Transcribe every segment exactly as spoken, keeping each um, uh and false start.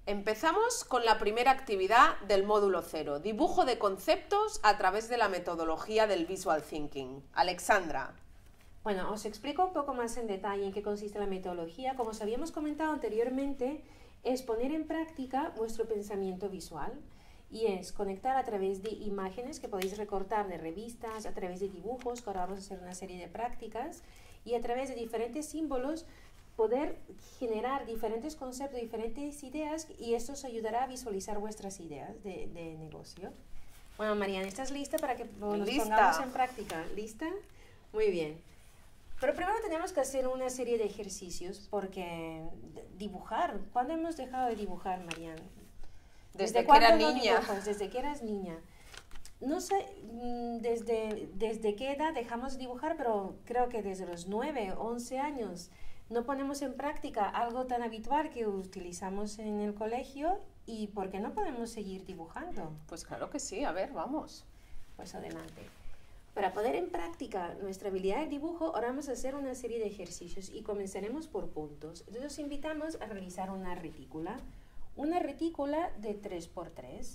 Empezamos con la primera actividad del módulo cero, dibujo de conceptos a través de la metodología del Visual Thinking. Alexandra. Bueno, os explico un poco más en detalle en qué consiste la metodología. Como os habíamos comentado anteriormente, es poner en práctica vuestro pensamiento visual y es conectar a través de imágenes que podéis recortar de revistas, a través de dibujos, que ahora vamos a hacer una serie de prácticas, y a través de diferentes símbolos poder generar diferentes conceptos, diferentes ideas, y esto os ayudará a visualizar vuestras ideas de, de negocio. Bueno, Mariana, ¿estás lista para que nos Lista. pongamos en práctica? ¿Lista? Muy bien. Pero primero tenemos que hacer una serie de ejercicios, porque dibujar, ¿cuándo hemos dejado de dibujar, Mariana? Desde, ¿Desde que era no niña. dibujas? Desde que eras niña. No sé desde, desde qué edad dejamos de dibujar, pero creo que desde los nueve, once años no ponemos en práctica algo tan habitual que utilizamos en el colegio. ¿Y por qué no podemos seguir dibujando? Pues claro que sí, a ver, vamos. Pues adelante. Para poner en práctica nuestra habilidad de dibujo, ahora vamos a hacer una serie de ejercicios y comenzaremos por puntos. Entonces os invitamos a realizar una retícula. Una retícula de tres por tres.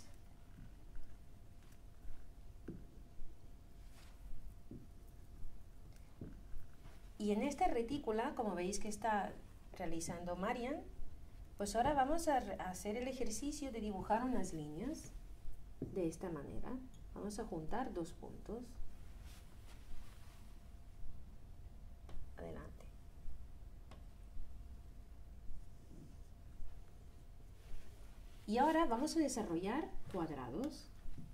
Y en esta retícula, como veis que está realizando Marian, pues ahora vamos a hacer el ejercicio de dibujar unas líneas de esta manera. Vamos a juntar dos puntos. Adelante. Y ahora vamos a desarrollar cuadrados.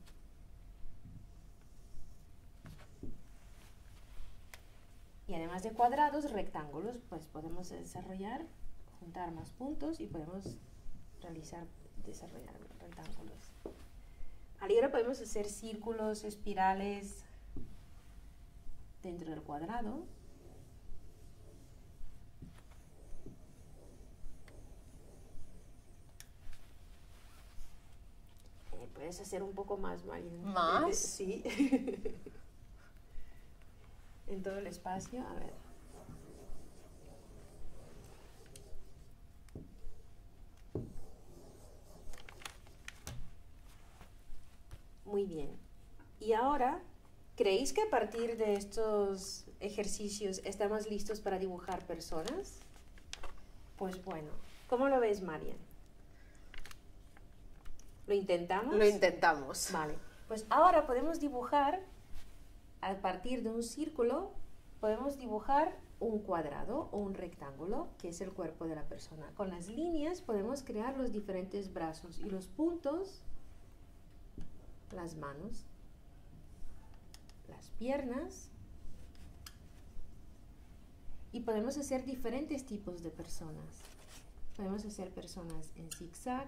Y además de cuadrados, rectángulos, pues podemos desarrollar, juntar más puntos y podemos realizar, desarrollar rectángulos. Ahora podemos hacer círculos, espirales dentro del cuadrado. Eh, puedes hacer un poco más, Mariana. ¿Más? Sí. En todo el espacio, a ver. Muy bien. Y ahora, ¿creéis que a partir de estos ejercicios estamos listos para dibujar personas? Pues bueno, ¿cómo lo ves, Marian? ¿Lo intentamos? Lo intentamos. Vale, pues ahora podemos dibujar, a partir de un círculo, podemos dibujar un cuadrado o un rectángulo, que es el cuerpo de la persona. Con las líneas podemos crear los diferentes brazos y los puntos, las manos, las piernas, y podemos hacer diferentes tipos de personas. Podemos hacer personas en zigzag,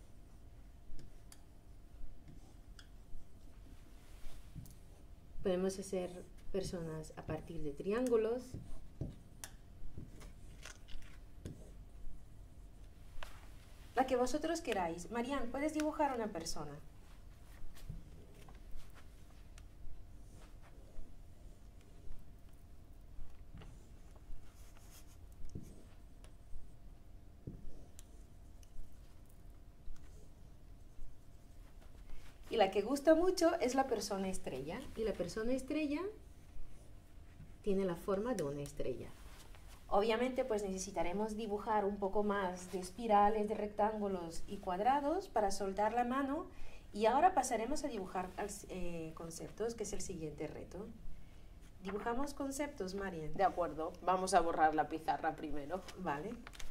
podemos hacer personas a partir de triángulos, la que vosotros queráis. Marian, ¿puedes dibujar una persona? Y la que gusta mucho es la persona estrella. Y la persona estrella tiene la forma de una estrella. Obviamente, pues necesitaremos dibujar un poco más de espirales, de rectángulos y cuadrados para soltar la mano. Y ahora pasaremos a dibujar eh, conceptos, que es el siguiente reto. Dibujamos conceptos, Marian. De acuerdo, vamos a borrar la pizarra primero. Vale.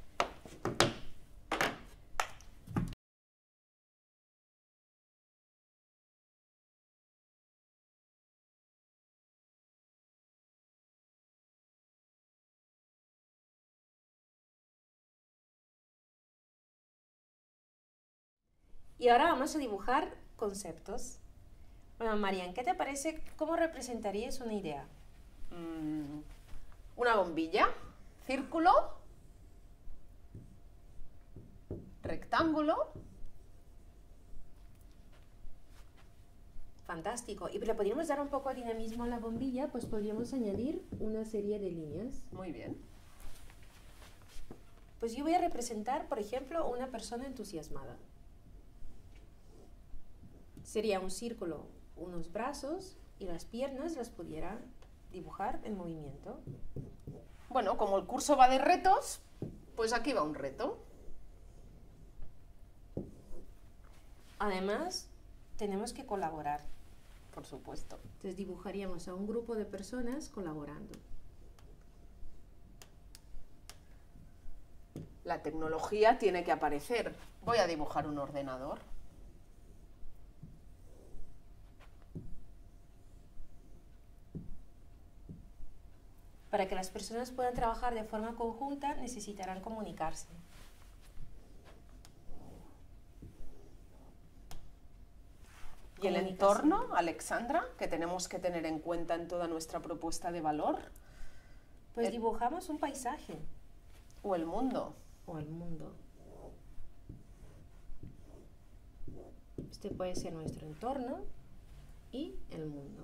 Y ahora vamos a dibujar conceptos. Bueno, Marian, ¿qué te parece? ¿Cómo representarías una idea? Mm, una bombilla, círculo, rectángulo. Fantástico. Y le podríamos dar un poco de dinamismo a la bombilla, pues podríamos añadir una serie de líneas. Muy bien. Pues yo voy a representar, por ejemplo, una persona entusiasmada. Sería un círculo, unos brazos y las piernas las pudiera dibujar en movimiento. Bueno, como el curso va de retos, pues aquí va un reto. Además, tenemos que colaborar. Por supuesto. Entonces dibujaríamos a un grupo de personas colaborando. La tecnología tiene que aparecer. Voy a dibujar un ordenador. Para que las personas puedan trabajar de forma conjunta, necesitarán comunicarse. ¿Y el entorno, Alexandra, que tenemos que tener en cuenta en toda nuestra propuesta de valor? Pues el... dibujamos un paisaje. O el mundo. O el mundo. Este puede ser nuestro entorno y el mundo.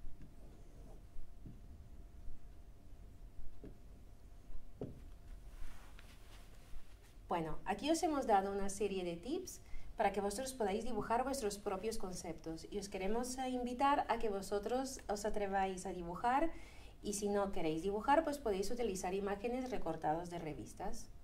Bueno, aquí os hemos dado una serie de tips para que vosotros podáis dibujar vuestros propios conceptos y os queremos invitar a que vosotros os atreváis a dibujar y si no queréis dibujar, pues podéis utilizar imágenes recortadas de revistas.